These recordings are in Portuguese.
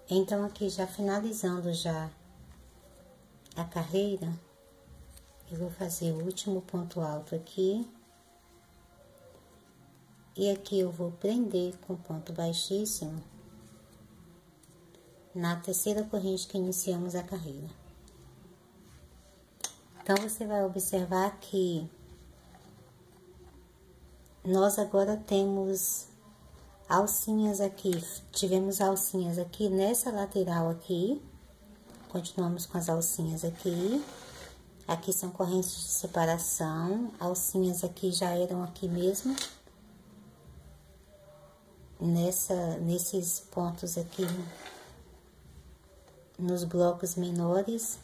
Então, aqui já finalizando já a carreira, eu vou fazer o último ponto alto aqui. E aqui eu vou prender com ponto baixíssimo na terceira corrente que iniciamos a carreira. Então, você vai observar que nós agora temos alcinhas aqui, tivemos alcinhas aqui nessa lateral aqui, continuamos com as alcinhas aqui. Aqui são correntes de separação, alcinhas aqui já eram aqui mesmo, nesses pontos aqui, nos blocos menores,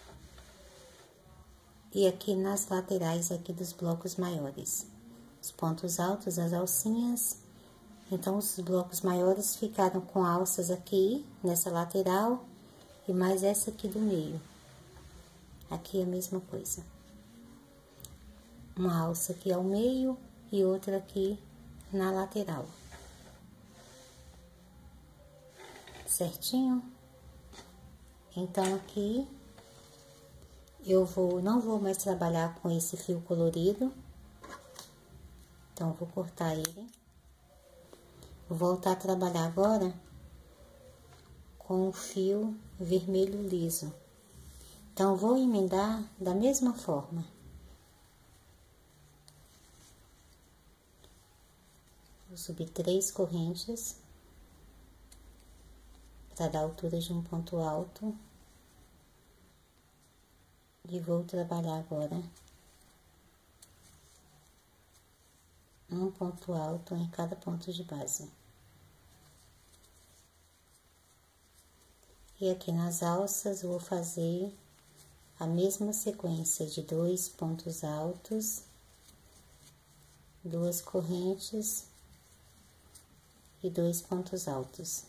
e aqui nas laterais aqui dos blocos maiores. Os pontos altos, as alcinhas, então os blocos maiores ficaram com alças aqui, nessa lateral, e mais essa aqui do meio. Aqui é a mesma coisa. Uma alça aqui ao meio e outra aqui na lateral. Certinho? Então, aqui, não vou mais trabalhar com esse fio colorido. Então, vou cortar ele. Vou voltar a trabalhar agora com o fio vermelho liso. Então, vou emendar da mesma forma. Vou subir 3 correntes para dar a altura de um ponto alto. E vou trabalhar agora um ponto alto em cada ponto de base. E aqui nas alças, vou fazer a mesma sequência de 2 pontos altos, 2 correntes e 2 pontos altos.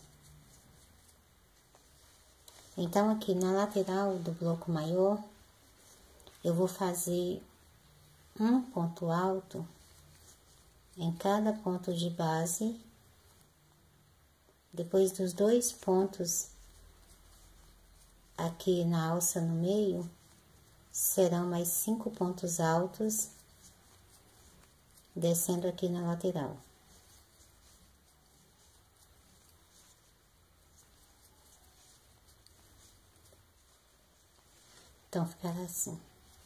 Então, aqui na lateral do bloco maior, eu vou fazer um ponto alto em cada ponto de base. Depois dos 2 pontos aqui na alça no meio, serão mais 5 pontos altos, descendo aqui na lateral. Então, ficará assim.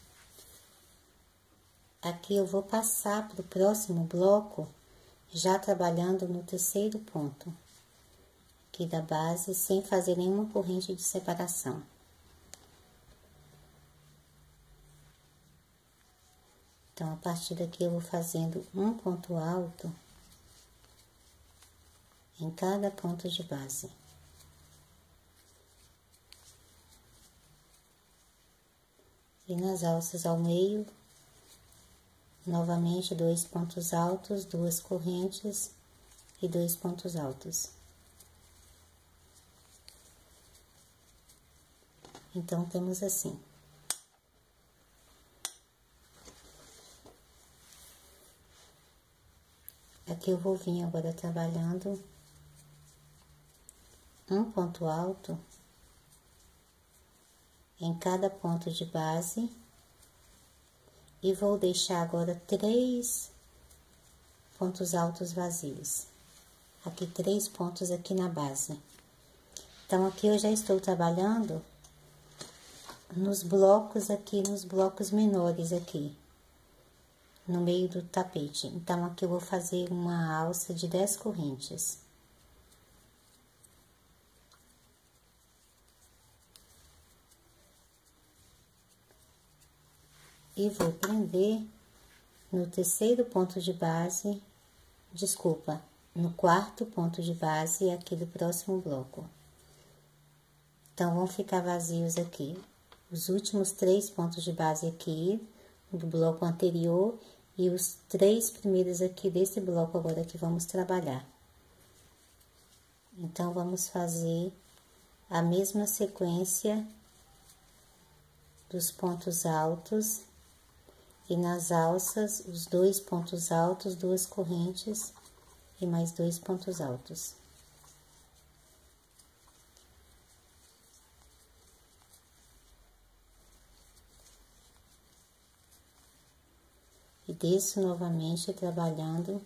Aqui eu vou passar para o próximo bloco, já trabalhando no terceiro ponto aqui da base, sem fazer nenhuma corrente de separação. Então, a partir daqui eu vou fazendo um ponto alto em cada ponto de base. E nas alças ao meio, novamente 2 pontos altos, 2 correntes e 2 pontos altos. Então, temos assim. Aqui eu vou vir agora trabalhando um ponto alto em cada ponto de base. E vou deixar agora 3 pontos altos vazios. Aqui 3 pontos aqui na base. Então, aqui eu já estou trabalhando nos blocos aqui, nos blocos menores aqui, no meio do tapete. Então, aqui eu vou fazer uma alça de 10 correntes. E vou prender no terceiro ponto de base, desculpa, no quarto ponto de base aqui do próximo bloco. Então, vão ficar vazios aqui os últimos 3 pontos de base aqui do bloco anterior e os 3 primeiros aqui desse bloco agora que vamos trabalhar. Então, vamos fazer a mesma sequência dos pontos altos. E nas alças, os 2 pontos altos, 2 correntes e mais 2 pontos altos. desço novamente trabalhando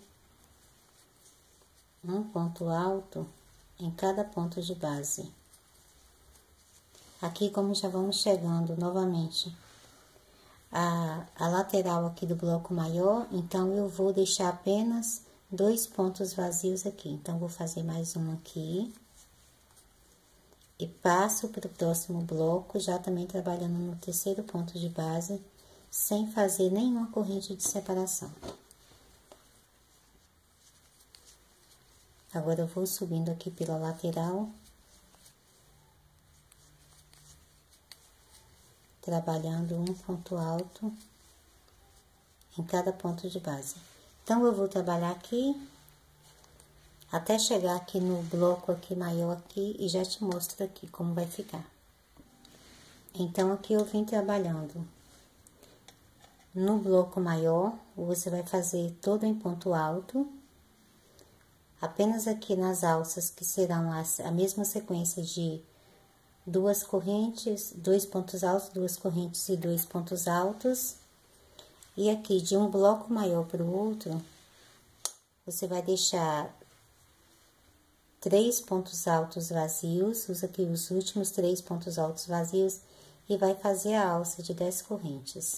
um ponto alto em cada ponto de base. Aqui, como já vamos chegando novamente a lateral aqui do bloco maior, então eu vou deixar apenas 2 pontos vazios aqui. Então, vou fazer mais um aqui. E passo para o próximo bloco, já também trabalhando no terceiro ponto de base, sem fazer nenhuma corrente de separação. Agora, eu vou subindo aqui pela lateral, trabalhando um ponto alto em cada ponto de base. Então, eu vou trabalhar aqui, até chegar aqui no bloco aqui maior aqui, e já te mostro aqui como vai ficar. Então, aqui eu vim trabalhando no bloco maior, você vai fazer todo em ponto alto, apenas aqui nas alças, que serão a mesma sequência de 2 correntes, 2 pontos altos, 2 correntes e 2 pontos altos. E aqui, de um bloco maior para o outro, você vai deixar 3 pontos altos vazios, usa aqui os últimos 3 pontos altos vazios, e vai fazer a alça de 10 correntes.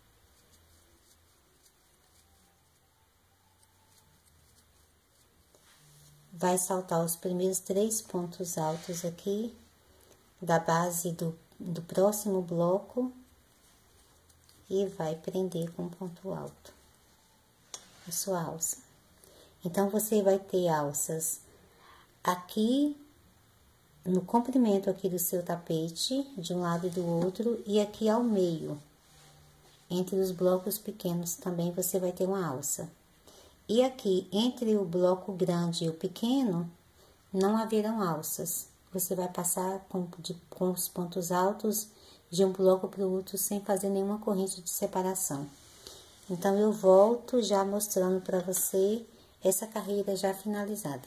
Vai saltar os primeiros 3 pontos altos aqui, da base do próximo bloco, e vai prender com ponto alto a sua alça. Então, você vai ter alças aqui no comprimento aqui do seu tapete, de um lado e do outro, e aqui ao meio, entre os blocos pequenos, também você vai ter uma alça. E aqui, entre o bloco grande e o pequeno, não haverão alças. Você vai passar com os pontos altos de um bloco para o outro, sem fazer nenhuma corrente de separação. Então, eu volto já mostrando para você essa carreira já finalizada.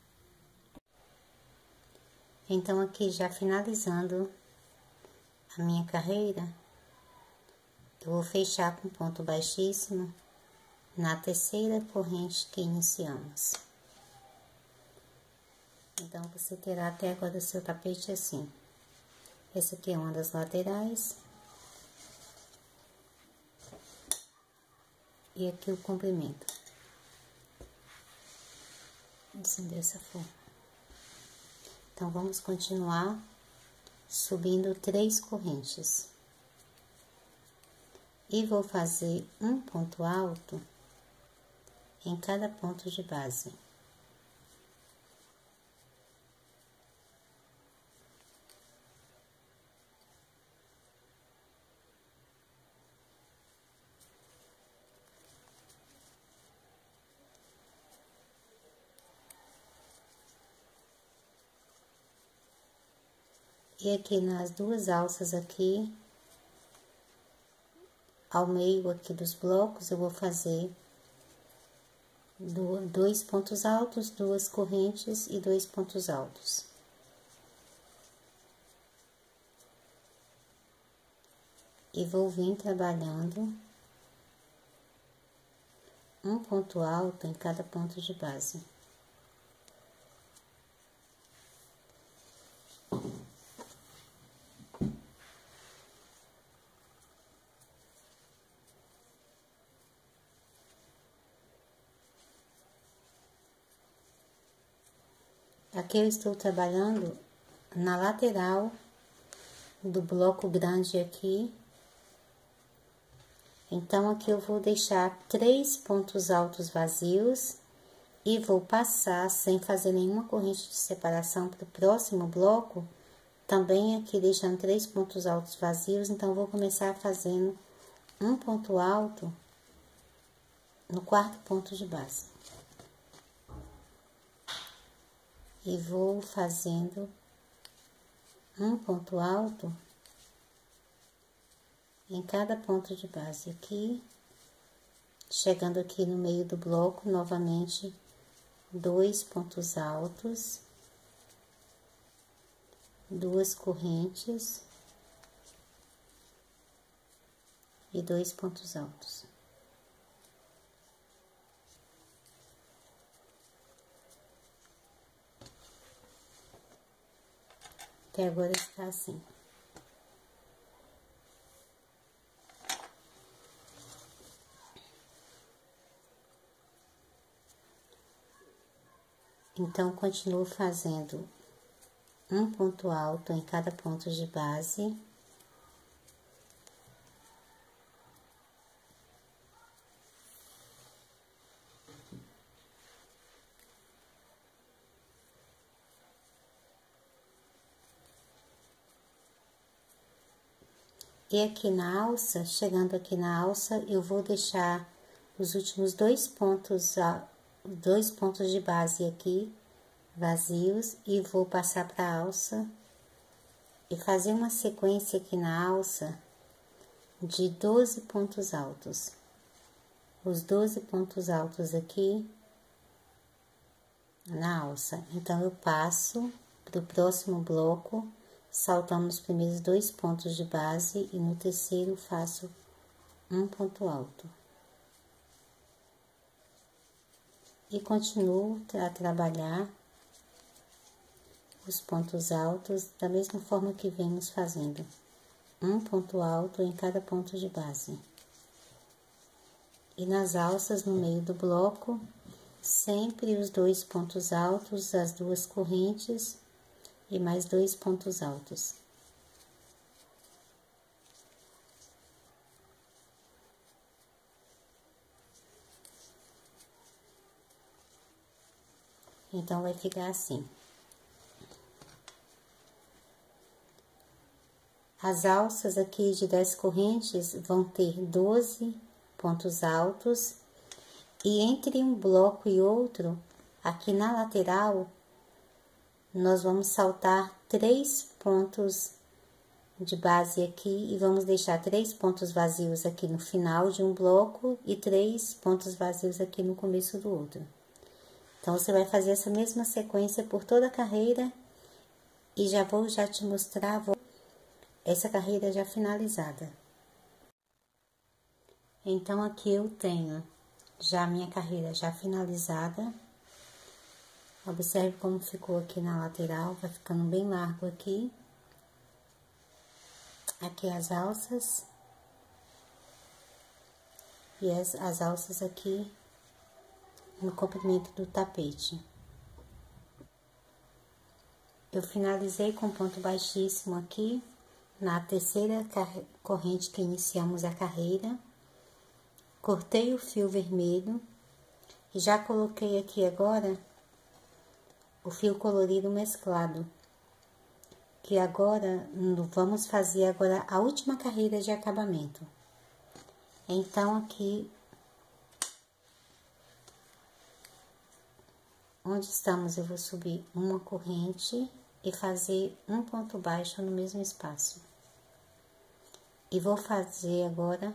Então, aqui já finalizando a minha carreira, eu vou fechar com ponto baixíssimo na terceira corrente que iniciamos. Então, você terá até agora o seu tapete assim. Essa aqui é uma das laterais. E aqui o comprimento. Assim, dessa forma. Então, vamos continuar subindo 3 correntes. E vou fazer um ponto alto em cada ponto de base. E aqui nas 2 alças aqui, ao meio aqui dos blocos, eu vou fazer 2 pontos altos, 2 correntes e 2 pontos altos. E vou vir trabalhando um ponto alto em cada ponto de base. Aqui eu estou trabalhando na lateral do bloco grande aqui. Então, aqui eu vou deixar 3 pontos altos vazios e vou passar sem fazer nenhuma corrente de separação para o próximo bloco, também aqui deixando 3 pontos altos vazios. Então, vou começar fazendo um ponto alto no 4º ponto de base. E vou fazendo um ponto alto em cada ponto de base aqui, chegando aqui no meio do bloco, novamente 2 pontos altos, 2 correntes e 2 pontos altos. Até agora está assim. Então, continuo fazendo um ponto alto em cada ponto de base. E aqui na alça, chegando aqui na alça, eu vou deixar os últimos dois pontos de base aqui, vazios, e vou passar para a alça e fazer uma sequência aqui na alça de 12 pontos altos. Os 12 pontos altos aqui na alça. Então, eu passo para o próximo bloco, saltando os primeiros dois pontos de base e no terceiro faço um ponto alto. E continuo a trabalhar os pontos altos da mesma forma que vemos fazendo. Um ponto alto em cada ponto de base. E nas alças, no meio do bloco, sempre os dois pontos altos, as duas correntes e mais dois pontos altos. Então, vai ficar assim. As alças aqui de 10 correntes vão ter 12 pontos altos. E entre um bloco e outro, aqui na lateral, nós vamos saltar 3 pontos de base aqui e vamos deixar 3 pontos vazios aqui no final de um bloco e 3 pontos vazios aqui no começo do outro. Então, você vai fazer essa mesma sequência por toda a carreira e já vou te mostrar essa carreira já finalizada. Então, aqui eu tenho já a minha carreira já finalizada. Observe como ficou aqui na lateral, vai ficando bem largo aqui. Aqui as alças. E as alças aqui no comprimento do tapete. Eu finalizei com ponto baixíssimo aqui, na terceira corrente que iniciamos a carreira. Cortei o fio vermelho e já coloquei aqui agora o fio colorido mesclado. Que agora, vamos fazer agora a última carreira de acabamento. Então, aqui, onde estamos, eu vou subir uma corrente e fazer um ponto baixo no mesmo espaço. E vou fazer agora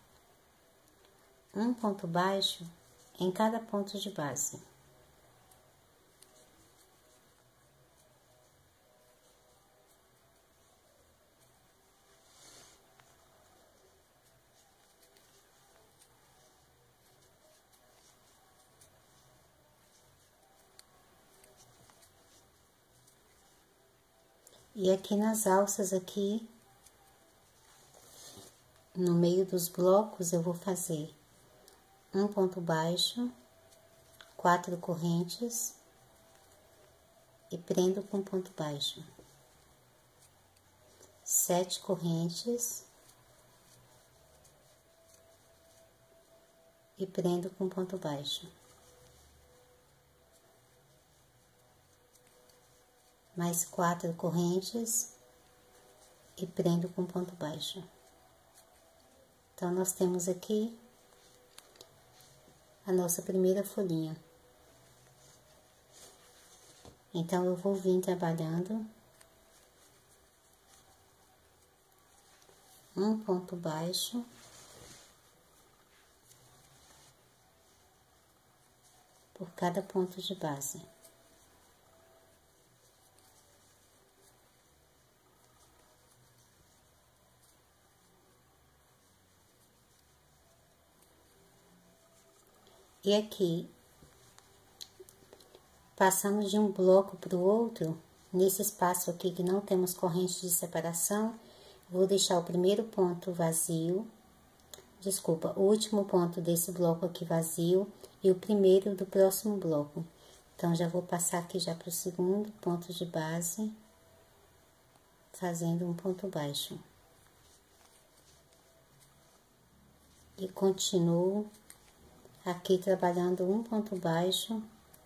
um ponto baixo em cada ponto de base. E aqui nas alças aqui, no meio dos blocos, eu vou fazer um ponto baixo, 4 correntes e prendo com ponto baixo, 7 correntes e prendo com ponto baixo, mais 4 correntes e prendo com ponto baixo. Então, nós temos aqui a nossa primeira folhinha. Então, eu vou vir trabalhando um ponto baixo, por cada ponto de base. E aqui, passando de um bloco para o outro, nesse espaço aqui que não temos corrente de separação, vou deixar o primeiro ponto vazio, desculpa, o último ponto desse bloco aqui vazio e o primeiro do próximo bloco. Então, já vou passar aqui já para o segundo ponto de base, fazendo um ponto baixo. E continuo aqui trabalhando um ponto baixo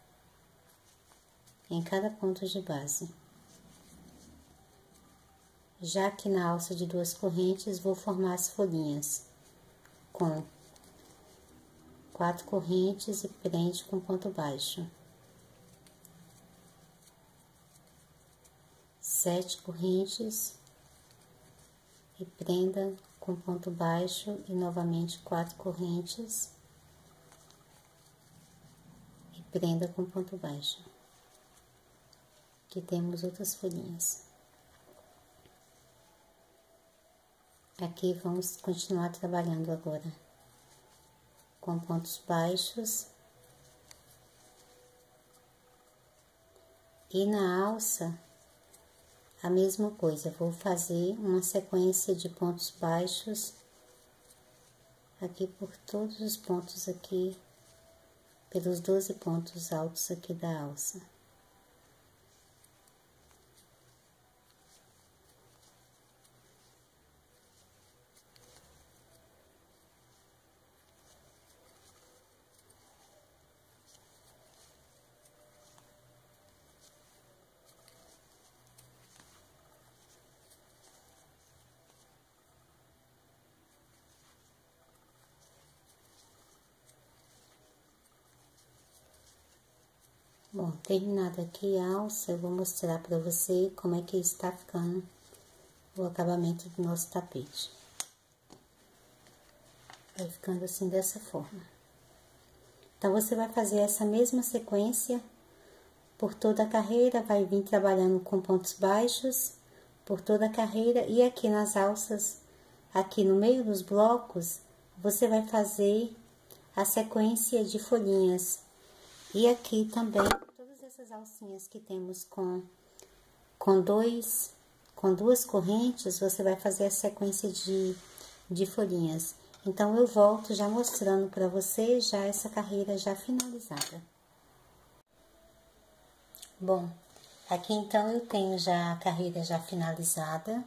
em cada ponto de base. Já que na alça de 2 correntes, vou formar as folhinhas com 4 correntes e prende com ponto baixo. 7 correntes e prenda com ponto baixo e novamente 4 correntes e prenda com ponto baixo. Aqui temos outras folhinhas. Aqui vamos continuar trabalhando agora com pontos baixos e na alça a mesma coisa, vou fazer uma sequência de pontos baixos aqui por todos os pontos aqui, pelos 12 pontos altos aqui da alça. Bom, terminado aqui a alça, eu vou mostrar para você como é que está ficando o acabamento do nosso tapete. Vai ficando assim dessa forma. Então, você vai fazer essa mesma sequência por toda a carreira, vai vir trabalhando com pontos baixos por toda a carreira e aqui nas alças, aqui no meio dos blocos, você vai fazer a sequência de folhinhas. E aqui também, todas essas alcinhas que temos com duas correntes, você vai fazer a sequência de folhinhas. Então, eu volto já mostrando para você já essa carreira já finalizada. Bom, aqui então eu tenho já a carreira já finalizada.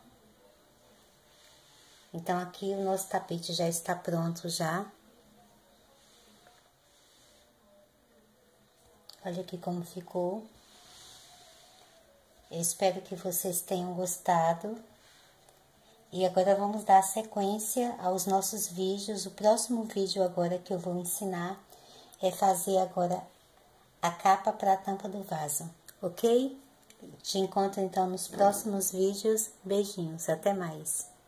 Então, aqui o nosso tapete já está pronto já. Olha aqui como ficou. Eu espero que vocês tenham gostado. E agora vamos dar sequência aos nossos vídeos. O próximo vídeo agora que eu vou ensinar é fazer agora a capa para a tampa do vaso, ok? Te encontro então nos próximos vídeos. Beijinhos, até mais!